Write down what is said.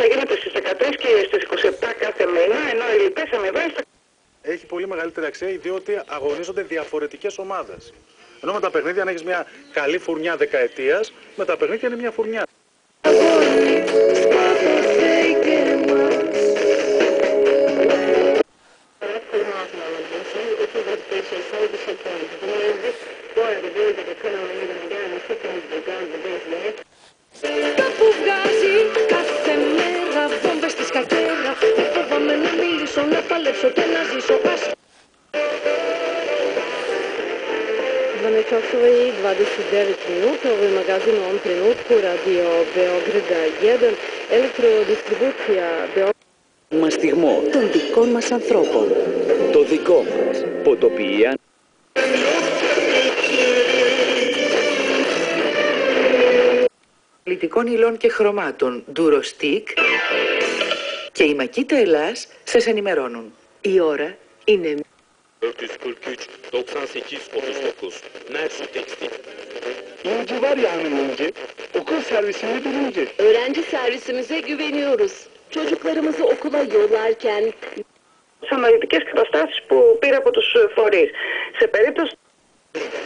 θα γίνεται στις 13 και στις 27 κάθε μήνα, ενώ οι λοιπές αμοιβές έχει πολύ μεγαλύτερη αξία διότι αγωνίζονται διαφορετικές ομάδες. Ενώ με τα παιχνίδια, αν έχεις μια καλή φουρνιά δεκαετίας, με τα παιχνίδια είναι μια φουρνιά. Κάπου βγάζει κάθε μέρα βόμβες στη σκακέρα. Δεν φοβάμαι να μιλήσω, να παλέψω και να ζήσω. 12 часова и 29 минути. Ovo je magazin u ovom trenutku, Radio Beograda 1, elektrodistribucija Beograda. Μαστιγμό των δικών μας ανθρώπων. Το δικό μας. Ποτοποιία. Πολιτικών υλών και χρωμάτων Durostic και η Μακίτα Ελλάς σας ενημερώνουν. Η ώρα είναι 443 98 39 Mersu Tekstil. İnci var ya hanım İnci. Okul servisinde birinci. Öğrenci servisimize güveniyoruz. Çocuklarımızı okula yollarken αναλυτικές καταστάσεις που πήρε από τους φορείς. Σε περίπτωση